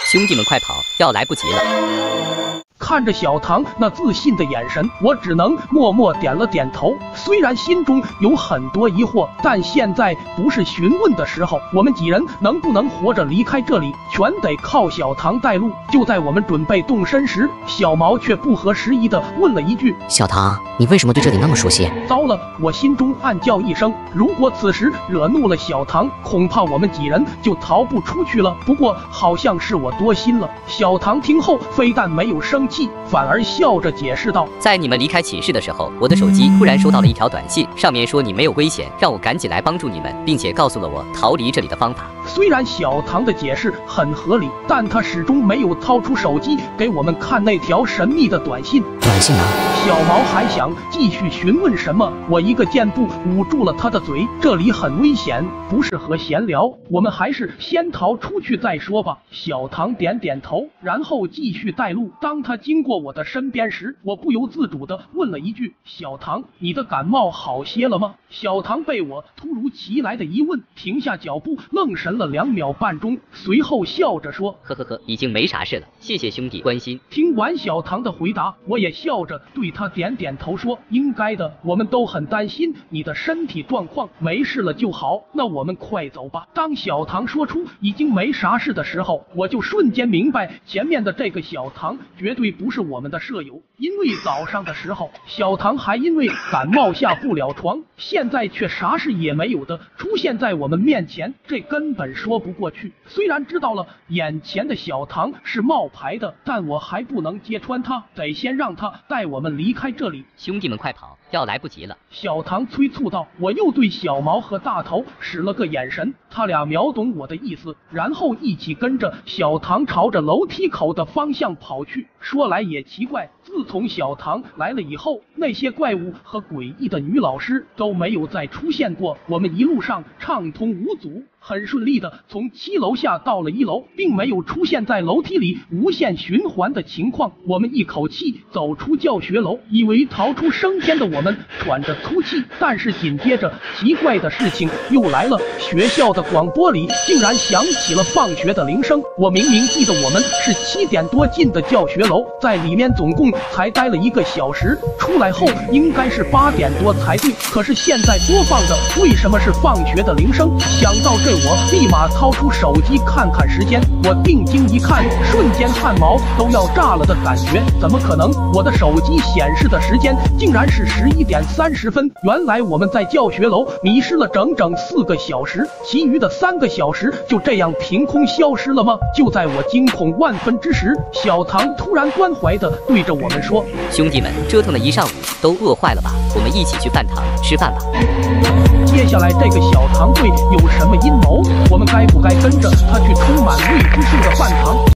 兄弟们快跑，要来不及了！ 看着小唐那自信的眼神，我只能默默点了点头。虽然心中有很多疑惑，但现在不是询问的时候。我们几人能不能活着离开这里，全得靠小唐带路。就在我们准备动身时，小毛却不合时宜地问了一句：“ 小唐，你为什么对这里那么熟悉？” 糟了！我心中暗叫一声，如果此时惹怒了小唐，恐怕我们几人就逃不出去了。不过好像是我多心了。小唐听后非但没有生气，反而笑着解释道：“ 在你们离开寝室的时候，我的手机突然收到了一条短信，上面说你没有危险，让我赶紧来帮助你们，并且告诉了我逃离这里的方法。” 虽然小唐的解释很合理，但他始终没有掏出手机给我们看那条神秘的短信。 短信呢？ 小毛还想继续询问什么，我一个箭步捂住了他的嘴。这里很危险，不适合闲聊，我们还是先逃出去再说吧。小唐点点头，然后继续带路。当他经过我的身边时，我不由自主地问了一句：“小唐，你的感冒好些了吗？”小唐被我突如其来的疑问停下脚步，愣神了2秒半钟，随后笑着说：“ 呵呵呵，已经没啥事了，谢谢兄弟关心。” 听完小唐的回答，我也笑着对他点点头说：“应该的，我们都很担心你的身体状况，没事了就好。那我们快走吧。”当小唐说出已经没啥事的时候，我就瞬间明白前面的这个小唐绝对不是我们的舍友，因为早上的时候小唐还因为感冒下不了床，现在却啥事也没有的出现在我们面前，这根本说不过去。虽然知道了眼前的小唐是冒牌的，但我还不能揭穿他，得先让他带我们离开这里。 兄弟们快跑，要来不及了！ 小唐催促道。我又对小毛和大头使了个眼神，他俩秒懂我的意思，然后一起跟着小唐朝着楼梯口的方向跑去。说来也奇怪，自从小唐来了以后，那些怪物和诡异的女老师都没有再出现过。我们一路上畅通无阻，很顺利的从7楼下到了1楼，并没有出现在楼梯里无限循环的情况。我们一口气走出教学楼，以为逃出升天的我们喘着粗气，但是紧接着奇怪的事情又来了，学校的广播里竟然响起了放学的铃声。我明明记得我们是7点多进的教学楼，在里面总共才待了1个小时，出来后应该是8点多才对，可是现在播放的为什么是放学的铃声？想到这，我立马掏出手机看看时间，我定睛一看，瞬间汗毛都要炸了的感觉。怎么可能？我的手机显示的时间竟然是11点30分。原来我们在教学楼迷失了整整4个小时，其余的3个小时就这样凭空消失了吗？就在我惊恐万分之时，小唐突然关怀地对着我们说：“ 兄弟们，折腾了一上午，都饿坏了吧？我们一起去饭堂吃饭吧。” 接下来这个小唐会有什么阴谋？我们该不该跟着他去充满未知数的饭堂？